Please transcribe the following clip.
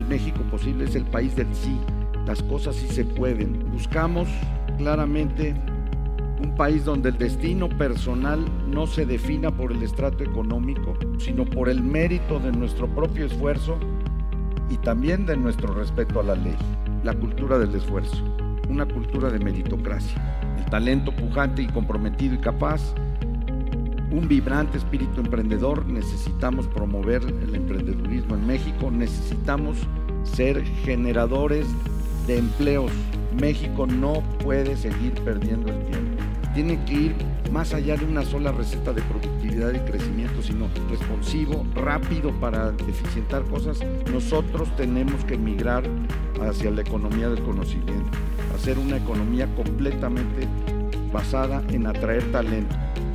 México Posible es el país del sí. Las cosas sí se pueden. Buscamos claramente un país donde el destino personal no se defina por el estrato económico, sino por el mérito de nuestro propio esfuerzo y también de nuestro respeto a la ley. La cultura del esfuerzo, una cultura de meritocracia, el talento pujante y comprometido y capaz, un vibrante espíritu emprendedor. Necesitamos promover el emprendedurismo en México, necesitamos ser generadores de empleos. México no puede seguir perdiendo el tiempo. Tiene que ir más allá de una sola receta de productividad y crecimiento, sino responsivo, rápido para eficientar cosas. Nosotros tenemos que migrar hacia la economía del conocimiento, hacer una economía completamente basada en atraer talento.